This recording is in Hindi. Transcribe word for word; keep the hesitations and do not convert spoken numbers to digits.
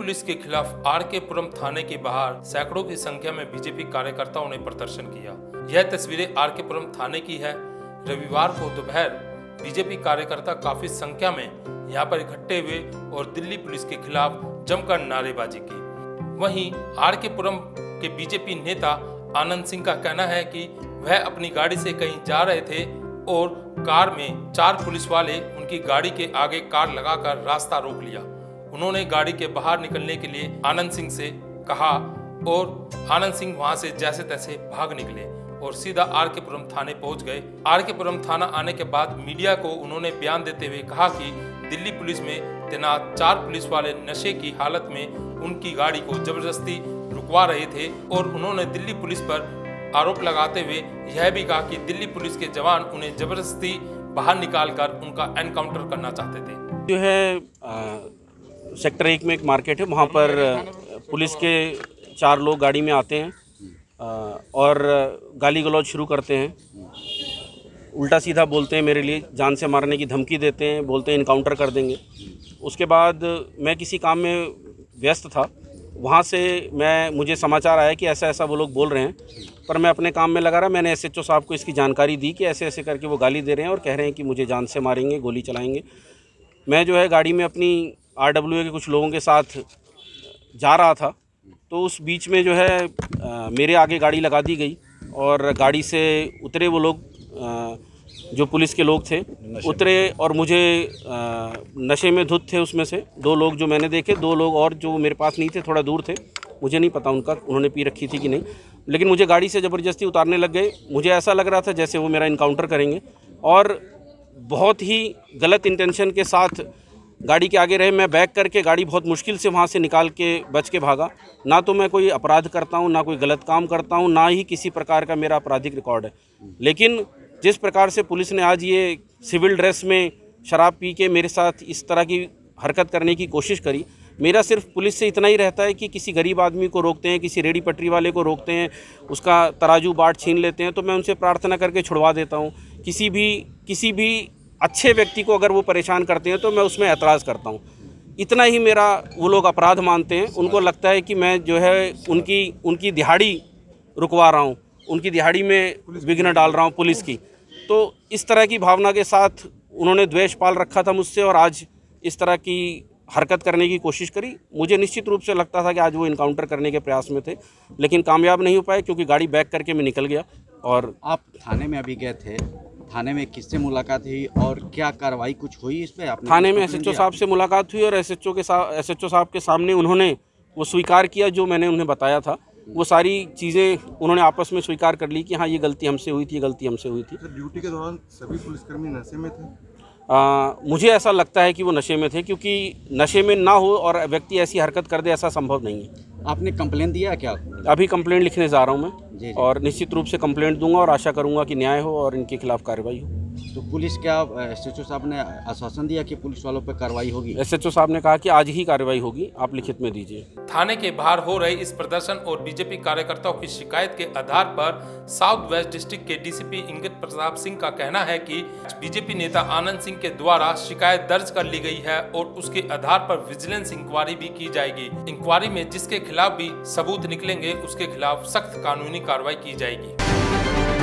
पुलिस के खिलाफ आर के पुरम थाने के बाहर सैकड़ों की संख्या में बीजेपी कार्यकर्ताओं ने प्रदर्शन किया। यह तस्वीरें आर के पुरम थाने की है। रविवार को दोपहर बीजेपी कार्यकर्ता काफी संख्या में यहां पर इकट्ठे हुए और दिल्ली पुलिस के खिलाफ जमकर नारेबाजी की। वहीं आर के पुरम के बीजेपी नेता आनंद सिंह का कहना है कि वह अपनी गाड़ी से कहीं जा रहे थे और कार में चार पुलिस वाले उनकी गाड़ी के आगे कार लगाकर रास्ता रोक लिया। उन्होंने गाड़ी के बाहर निकलने के लिए आनंद सिंह से कहा और आनंद सिंह वहां से जैसे तैसे भाग निकले और सीधा आर के पुरम थाने पहुंच गए। आर के पुरम थाना आने के बाद मीडिया को उन्होंने बयान देते हुए कहा कि दिल्ली पुलिस में तैनात चार पुलिस वाले नशे की हालत में उनकी गाड़ी को जबरदस्ती रुकवा रहे थे और उन्होंने दिल्ली पुलिस पर आरोप लगाते हुए यह भी कहा कि दिल्ली पुलिस के जवान उन्हें जबरदस्ती बाहर निकालकर उनका एनकाउंटर करना चाहते थे। जो है आ, सेक्टर एक में एक मार्केट है, वहाँ पर पुलिस के चार लोग गाड़ी में आते हैं आ, और गाली गलौज शुरू करते हैं, उल्टा सीधा बोलते हैं, मेरे लिए जान से मारने की धमकी देते हैं, बोलते हैं इनकाउंटर कर देंगे। उसके बाद मैं किसी काम में व्यस्त था, वहाँ से मैं मुझे समाचार आया कि ऐसा ऐसा वो लोग बोल रहे हैं, पर मैं अपने काम में लगा रहा। मैंने एसएचओ साहब को इसकी जानकारी दी कि ऐसे ऐसे करके वो गाली दे रहे हैं और कह रहे हैं कि मुझे जान से मारेंगे, गोली चलाएंगे। मैं जो है गाड़ी में अपनी आरडब्ल्यूए के कुछ लोगों के साथ जा रहा था, तो उस बीच में जो है आ, मेरे आगे गाड़ी लगा दी गई और गाड़ी से उतरे वो लोग, आ, जो पुलिस के लोग थे उतरे और मुझे आ, नशे में धुत थे। उसमें से दो लोग जो मैंने देखे, दो लोग और जो मेरे पास नहीं थे, थोड़ा दूर थे, मुझे नहीं पता उनका उन्होंने पी रखी थी कि नहीं, लेकिन मुझे गाड़ी से ज़बरदस्ती उतारने लग गए। मुझे ऐसा लग रहा था जैसे वो मेरा इनकाउंटर करेंगे और बहुत ही गलत इंटेंशन के साथ गाड़ी के आगे रहे। मैं बैक करके गाड़ी बहुत मुश्किल से वहाँ से निकाल के बच के भागा। ना तो मैं कोई अपराध करता हूँ, ना कोई गलत काम करता हूँ, ना ही किसी प्रकार का मेरा आपराधिक रिकॉर्ड है, लेकिन जिस प्रकार से पुलिस ने आज ये सिविल ड्रेस में शराब पी के मेरे साथ इस तरह की हरकत करने की कोशिश करी, मेरा सिर्फ पुलिस से इतना ही रहता है कि किसी गरीब आदमी को रोकते हैं, किसी रेडी पटरी वाले को रोकते हैं, उसका तराजू बाट छीन लेते हैं, तो मैं उनसे प्रार्थना करके छुड़वा देता हूँ। किसी भी किसी भी अच्छे व्यक्ति को अगर वो परेशान करते हैं तो मैं उसमें ऐतराज़ करता हूँ। इतना ही मेरा वो लोग अपराध मानते हैं। उनको लगता है कि मैं जो है उनकी उनकी दिहाड़ी रुकवा रहा हूँ, उनकी दिहाड़ी में विघ्न डाल रहा हूँ पुलिस की। तो इस तरह की भावना के साथ उन्होंने द्वेष पाल रखा था मुझसे और आज इस तरह की हरकत करने की कोशिश करी। मुझे निश्चित रूप से लगता था कि आज वो इनकाउंटर करने के प्रयास में थे, लेकिन कामयाब नहीं हो पाए क्योंकि गाड़ी बैक करके मैं निकल गया। और आप थाने में अभी गए थे, थाने में किससे मुलाकात हुई और क्या कार्रवाई कुछ हुई इस पर? थाने में एसएचओ साहब से मुलाकात हुई और एसएचओ के साथ एसएचओ साहब के सामने उन्होंने वो स्वीकार किया जो मैंने उन्हें बताया था। वो सारी चीज़ें उन्होंने आपस में स्वीकार कर ली कि हाँ ये गलती हमसे हुई थी, ये गलती हमसे हुई थी। ड्यूटी के दौरान सभी पुलिसकर्मी नशे में थे? आ, मुझे ऐसा लगता है कि वो नशे में थे, क्योंकि नशे में ना हो और व्यक्ति ऐसी हरकत कर दे, ऐसा संभव नहीं है। आपने कंप्लेंट दिया क्या? अभी कंप्लेंट लिखने जा रहा हूँ मैं जी जी। और निश्चित रूप से कंप्लेंट दूंगा और आशा करूंगा कि न्याय हो और इनके खिलाफ कार्रवाई हो। तो पुलिस क्या एसएचओ साहब ने आश्वासन दिया कि पुलिस वालों पर कार्रवाई होगी? एसएचओ साहब ने कहा कि आज ही कार्रवाई होगी, आप लिखित में दीजिए। थाने के बाहर हो रहे इस प्रदर्शन और बीजेपी कार्यकर्ताओं की शिकायत के आधार पर साउथ वेस्ट डिस्ट्रिक्ट के डीसीपी इंगित प्रताप सिंह का कहना है कि बीजेपी नेता आनंद सिंह के द्वारा शिकायत दर्ज कर ली गई है और उसके आधार पर विजिलेंस इंक्वायरी भी की जाएगी। इंक्वायरी में जिसके खिलाफ भी सबूत निकलेंगे उसके खिलाफ सख्त कानूनी कार्रवाई की जाएगी।